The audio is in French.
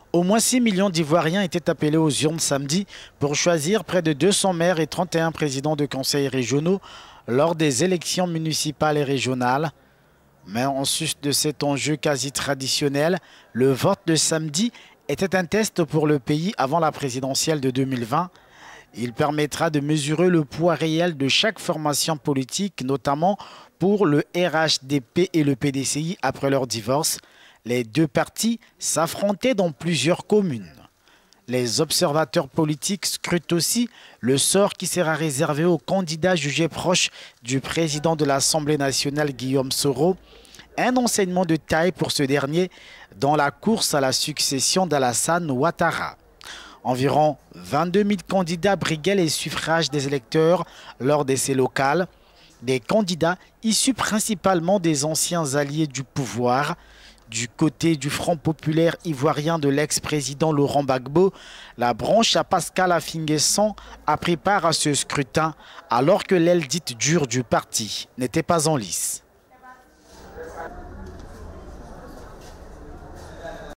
Au moins 6 millions d'Ivoiriens étaient appelés aux urnes samedi pour choisir près de 200 maires et 31 présidents de conseils régionaux lors des élections municipales et régionales. Mais en sus de cet enjeu quasi traditionnel, le vote de samedi était un test pour le pays avant la présidentielle de 2020. Il permettra de mesurer le poids réel de chaque formation politique, notamment pour le RHDP et le PDCI après leur divorce. Les deux partis s'affrontaient dans plusieurs communes. Les observateurs politiques scrutent aussi le sort qui sera réservé aux candidats jugés proches du président de l'Assemblée nationale, Guillaume Soro. Un enseignement de taille pour ce dernier dans la course à la succession d'Alassane Ouattara. Environ 22 000 candidats briguaient les suffrages des électeurs lors d'essais locaux. Des candidats issus principalement des anciens alliés du pouvoir. Du côté du Front populaire ivoirien de l'ex-président Laurent Gbagbo, la branche à Pascal Affi-N'Guessan a pris part à ce scrutin alors que l'aile dite dure du parti n'était pas en lice.